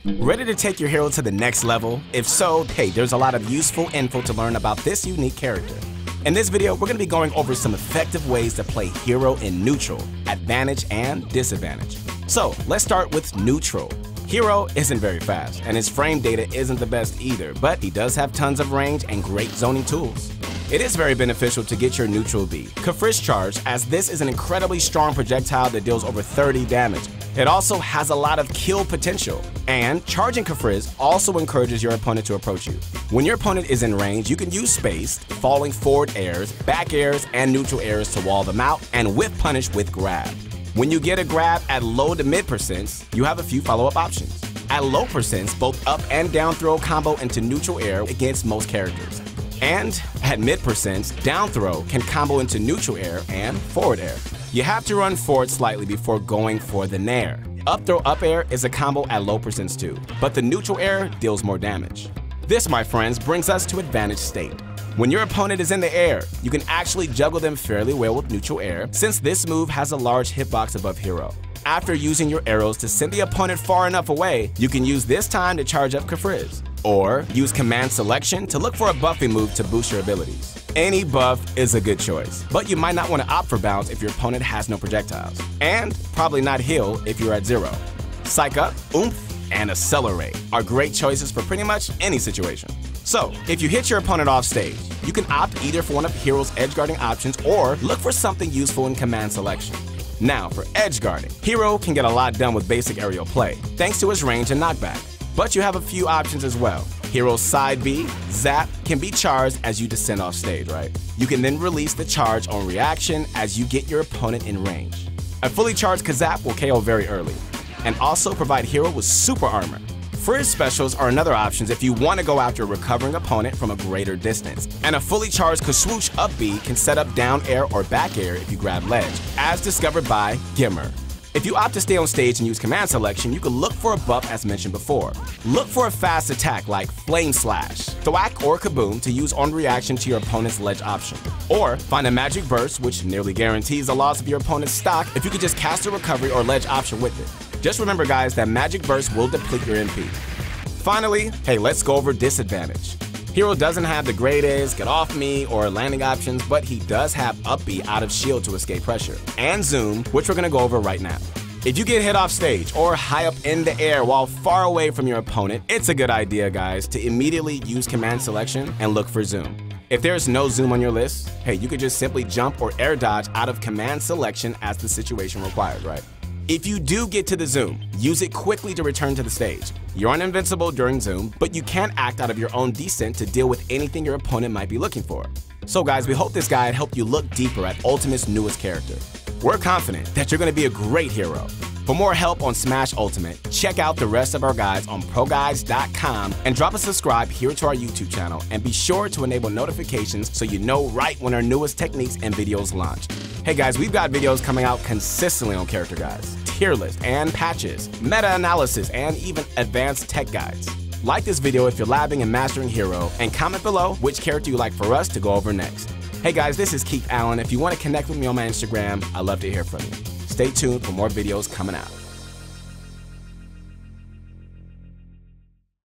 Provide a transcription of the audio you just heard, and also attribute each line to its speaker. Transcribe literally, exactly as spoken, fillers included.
Speaker 1: Ready to take your hero to the next level? If so, hey, there's a lot of useful info to learn about this unique character. In this video, we're going to be going over some effective ways to play hero in neutral, advantage, and disadvantage. So let's start with neutral. Hero isn't very fast, and his frame data isn't the best either, but he does have tons of range and great zoning tools. It is very beneficial to get your neutral B, Kafri's Charge, as this is an incredibly strong projectile that deals over thirty damage. It also has a lot of kill potential, and charging Kafri's also encourages your opponent to approach you. When your opponent is in range, you can use spaced, falling forward airs, back airs, and neutral airs to wall them out, and whip punish with grab. When you get a grab at low to mid percents, you have a few follow-up options. At low percents, both up and down throw combo into neutral air against most characters. And at mid percents, down throw can combo into neutral air and forward air. You have to run forward slightly before going for the nair. Up throw up air is a combo at low percents too, but the neutral air deals more damage. This, my friends, brings us to advantage state. When your opponent is in the air, you can actually juggle them fairly well with neutral air, since this move has a large hitbox above hero. After using your arrows to send the opponent far enough away, you can use this time to charge up Kafri's. Or use command selection to look for a buffing move to boost your abilities. Any buff is a good choice, but you might not want to opt for bounce if your opponent has no projectiles. And probably not heal if you're at zero. Psych Up, Oomph, and Accelerate are great choices for pretty much any situation. So, if you hit your opponent off stage, you can opt either for one of Hero's edge guarding options or look for something useful in command selection. Now, for edge guarding, Hero can get a lot done with basic aerial play, thanks to his range and knockback. But you have a few options as well. Hero's side B, Zap, can be charged as you descend off stage, right? You can then release the charge on reaction as you get your opponent in range. A fully charged Kazap will K O very early, and also provide Hero with super armor. Frizz specials are another option if you want to go after a recovering opponent from a greater distance. And a fully charged Kaswoosh up B can set up down air or back air if you grab ledge, as discovered by Gimmer. If you opt to stay on stage and use command selection, you can look for a buff as mentioned before. Look for a fast attack like Flame Slash, Thwack, or Kaboom to use on reaction to your opponent's ledge option. Or find a Magic Burst, which nearly guarantees the loss of your opponent's stock if you could just cast a recovery or ledge option with it. Just remember, guys, that Magic Burst will deplete your M P. Finally, hey, let's go over disadvantage. Hero doesn't have the Great Is, Get Off Me, or landing options, but he does have Up B out of shield to escape pressure, and Zoom, which we're gonna go over right now. If you get hit off stage or high up in the air while far away from your opponent, it's a good idea, guys, to immediately use command selection and look for Zoom. If there's no Zoom on your list, hey, you could just simply jump or air dodge out of command selection as the situation requires, right? If you do get to the Zoom, use it quickly to return to the stage. You're invincible during Zoom, but you can act out of your own descent to deal with anything your opponent might be looking for. So guys, we hope this guide helped you look deeper at Ultimate's newest character. We're confident that you're going to be a great hero. For more help on Smash Ultimate, check out the rest of our guides on Pro Guides dot com and drop a subscribe here to our YouTube channel, and be sure to enable notifications so you know right when our newest techniques and videos launch. Hey guys, we've got videos coming out consistently on character guides, tier lists and patches, meta-analysis, and even advanced tech guides. Like this video if you're labbing and mastering Hero, and comment below which character you'd like for us to go over next. Hey guys, this is Keith Allen. If you want to connect with me on my Instagram, I'd love to hear from you. Stay tuned for more videos coming out.